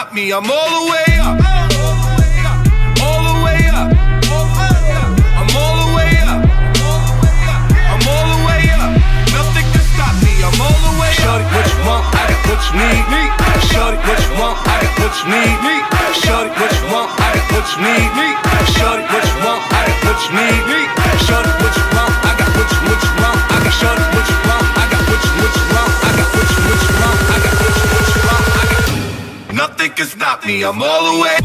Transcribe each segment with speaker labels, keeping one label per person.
Speaker 1: stop me. I'm all the way up. All the way up. I'm all the way up. I'm all the way up. Nothing can stop me. I'm all the way up. Shorty, what you want? I got what you need. Shorty, what you want? I got what you need. Shorty, what you want? I got what you need. Shorty, what you want? I got what you need. Shorty, what you want? I got what you want. I got shorty, what you want? I got what you want. I got what you want. I got what you want. I got nothing can stop me. I'm all the way.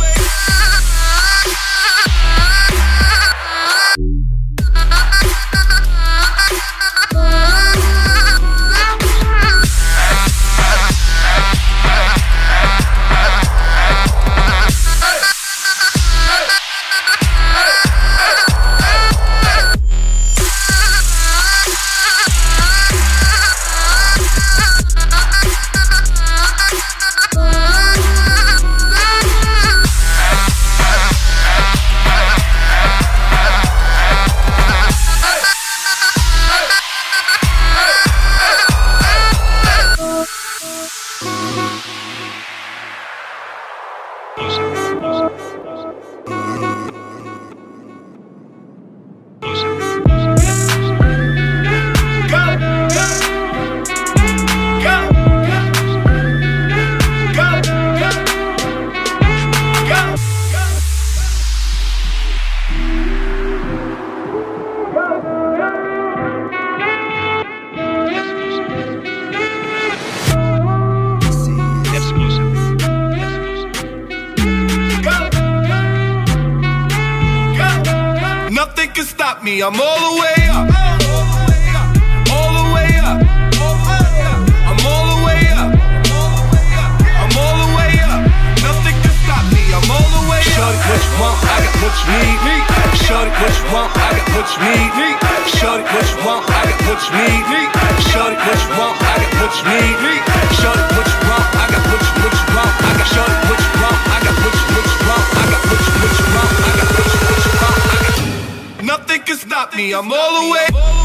Speaker 1: Nothing can stop me. I'm all the way up. All the way up. I'm all the way up. I'm all the way up. Nothing can stop me. I'm all the way up. Shorty, what you want? I got what you need. Shorty, what you want? I got what you need. Shorty, what you want? I got what you need. Shorty, what you want? I got what you need. Shorty, what you want? I got what you want. I got shorty, what you want? I got what you want. I got what you want. I got what you want. I got nothing can stop me. I'm all the way.